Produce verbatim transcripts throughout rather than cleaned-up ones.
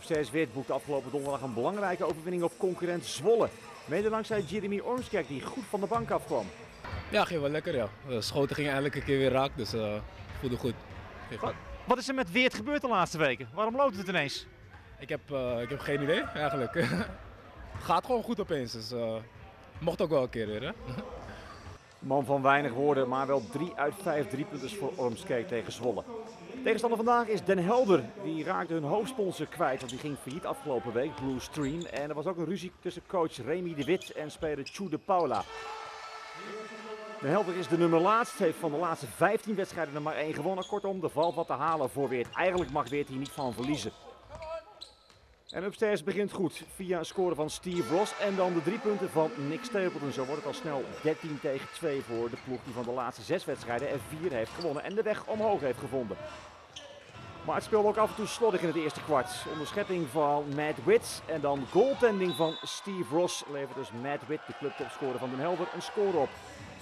Upstairs Weert boekte afgelopen donderdag een belangrijke overwinning op concurrent Zwolle. Mede dankzij Jeremy Ormskerk die goed van de bank afkwam. Ja, ging wel lekker ja. De schoten gingen eindelijk een keer weer raak, dus uh, voelde goed. Wat, wat is er met Weert gebeurd de laatste weken? Waarom loopt het ineens? Ik heb, uh, ik heb geen idee eigenlijk. Gaat gewoon goed opeens, dus uh, mocht ook wel een keer weer hè. Man van weinig woorden, maar wel drie uit vijf driepunters voor Ormskerk tegen Zwolle. Tegenstander vandaag is Den Helder. Die raakte hun hoofdsponsor kwijt, want die ging failliet afgelopen week, Blue Stream. En er was ook een ruzie tussen coach Remy de Wit en speler Tju de Paula. Den Helder is de nummer laatst, heeft van de laatste vijftien wedstrijden er maar één gewonnen. Kortom, er valt wat te halen voor Weert. Eigenlijk mag Weert hier niet van verliezen. En Upstairs begint goed via een score van Steve Ross en dan de drie punten van Nick Stapleton. Zo wordt het al snel dertien tegen twee voor de ploeg die van de laatste zes wedstrijden er vier heeft gewonnen en de weg omhoog heeft gevonden. Maar het speelde ook af en toe slordig in het eerste kwart. Onderschetting van Matt Witt en dan goaltending van Steve Ross levert dus Matt Witt, de clubtopscorer van Den Helder, een score op.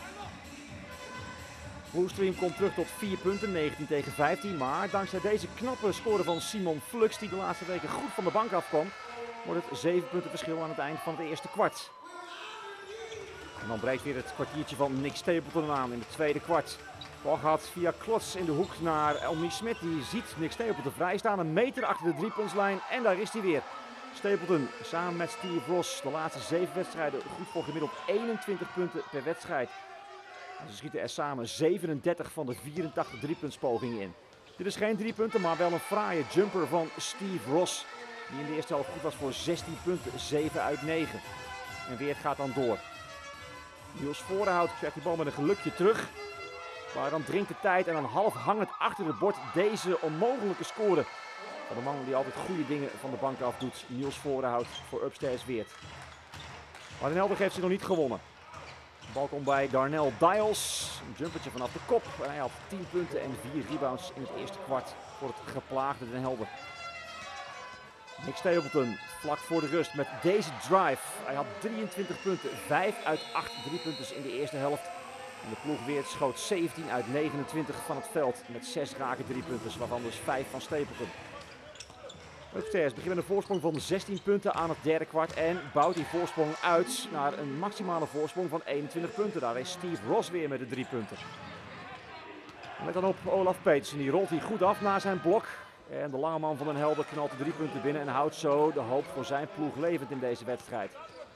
Bluestream komt terug tot vier punten, negentien tegen vijftien. Maar dankzij deze knappe score van Simon Flux, die de laatste weken goed van de bank afkwam, wordt het zeven punten verschil aan het eind van het eerste kwart. En dan breekt weer het kwartiertje van Nick Stapleton aan in het tweede kwart. Bal gaat via Klots in de hoek naar Elmi Smit. Die ziet Nick Stapleton vrijstaan, een meter achter de driepuntslijn en daar is hij weer. Stapleton samen met Steve Ross de laatste zeven wedstrijden goed voor gemiddeld eenentwintig punten per wedstrijd. En ze schieten er samen zevenendertig van de vierentachtig driepuntspogingen in. Dit is geen drie punten, maar wel een fraaie jumper van Steve Ross. Die in de eerste helft goed was voor zestien punten, zeven uit negen. En Weert gaat dan door. Niels Voorhout krijgt die bal met een gelukje terug. Maar dan dringt de tijd en dan half hangend achter het bord deze onmogelijke score. Van de man die altijd goede dingen van de bank af doet. Niels Voorhout voor Upstairs Weert. Maar Den Helder heeft zich nog niet gewonnen. De bal komt bij Darnell Dials. Een jumpertje vanaf de kop. En hij had tien punten en vier rebounds in het eerste kwart voor het geplaagde Den Helder. Nick Stapleton vlak voor de rust met deze drive. Hij had drieëntwintig punten, vijf uit acht driepunters in de eerste helft. En de ploeg Weert schoot zeventien uit negenentwintig van het veld met zes rake driepunters, waarvan dus vijf van Stapleton. Upstairs begint met een voorsprong van zestien punten aan het derde kwart en bouwt die voorsprong uit naar een maximale voorsprong van eenentwintig punten. Daar is Steve Ross weer met de drie punten. Met dan op Olaf Petersen, die rolt hij goed af naar zijn blok. En de lange man van Den Helder knalt de drie punten binnen en houdt zo de hoop voor zijn ploeg levend in deze wedstrijd.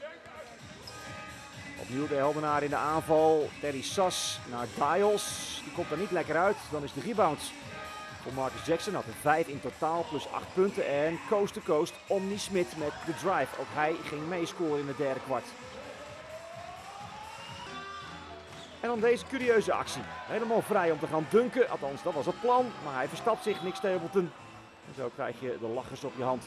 Opnieuw de Heldenaar in de aanval. Terry Sas naar Dials. Die komt er niet lekker uit. Dan is de rebound voor Marcus Jackson. Had er vijf in totaal plus acht punten. En coast to coast Omni Smit met de drive. Ook hij ging meescoren in het derde kwart. En dan deze curieuze actie. Helemaal vrij om te gaan dunken. Althans, dat was het plan. Maar hij verstapt zich, Nick Stapleton. En zo krijg je de lachers op je hand.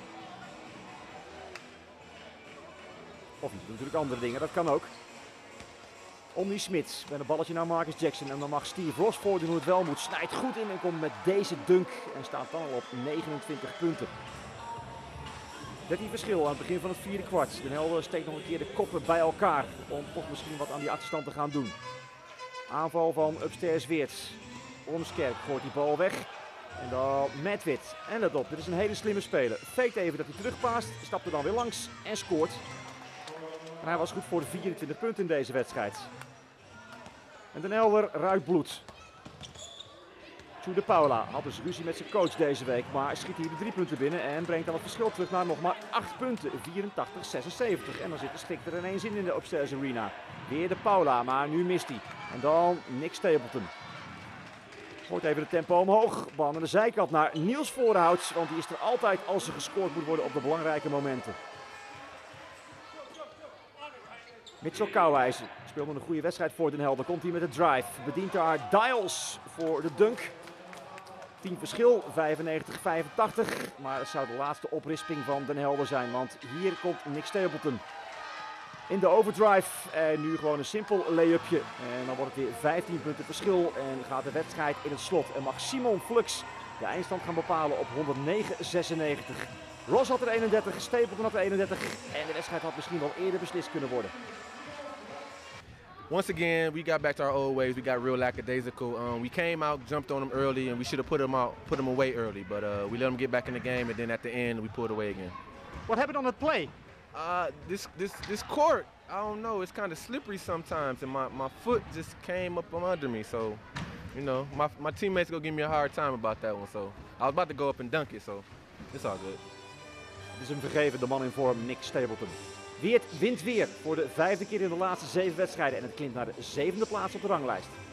Of je doet natuurlijk andere dingen, dat kan ook. Omni Smit met een balletje naar Marcus Jackson. En dan mag Steve Ross voordoen hoe het wel moet. Snijdt goed in en komt met deze dunk. En staat dan al op negenentwintig punten. dertien verschil aan het begin van het vierde kwart. Den Helder steekt nog een keer de koppen bij elkaar. Om toch misschien wat aan die achterstand te gaan doen. Aanval van Upstairs Weert. Ormskerk gooit die bal weg. En dan Matt Witt. En let op, dit is een hele slimme speler. Fake even dat hij terugpaast. Stapt er dan weer langs en scoort. En hij was goed voor de vierentwintig punten in deze wedstrijd. En Den Helder ruikt bloed. Tju de Paula had dus ruzie met zijn coach deze week, maar schiet hier de drie punten binnen en brengt dan het verschil terug naar nog maar acht punten, vierentachtig zesenzeventig. En dan zit de schik er ineens in in de Upstairs Arena. Weer de Paula, maar nu mist hij. En dan Nick Stapleton. Gooit even de tempo omhoog. Bal aan de zijkant naar Niels Voorhout, want die is er altijd als er gescoord moet worden op de belangrijke momenten. Mitchell Kouwijzer speelde een goede wedstrijd voor Den Helder. Komt hij met de drive. Bedient daar Dials voor de dunk. tien verschil, vijfennegentig vijfentachtig. Maar het zou de laatste oprisping van Den Helder zijn. Want hier komt Nick Stapleton in de overdrive. En nu gewoon een simpel lay-upje. En dan wordt het weer vijftien punten verschil. En gaat de wedstrijd in het slot. En mag Simon Flux de eindstand gaan bepalen op honderdnegen zesennegentig. Ross had er eenendertig, Stapleton had er eenendertig. En de wedstrijd had misschien wel eerder beslist kunnen worden. once again, we got back to our old ways. We got real lackadaisical. Um, we came out, jumped on them early, and we should have put them out, put them away early. But uh, we let them get back in the game, and then at the end, we pulled away again. What happened on that play? Uh, this this this court, I don't know. It's kind of slippery sometimes, and my, my foot just came up from under me. So, you know, my my teammates gonna give me a hard time about that one. So I was about to go up and dunk it. So it's all good. Het is hem vergeven, de man in vorm, Nick Stapleton. Weert wint weer voor de vijfde keer in de laatste zeven wedstrijden en het klimt naar de zevende plaats op de ranglijst.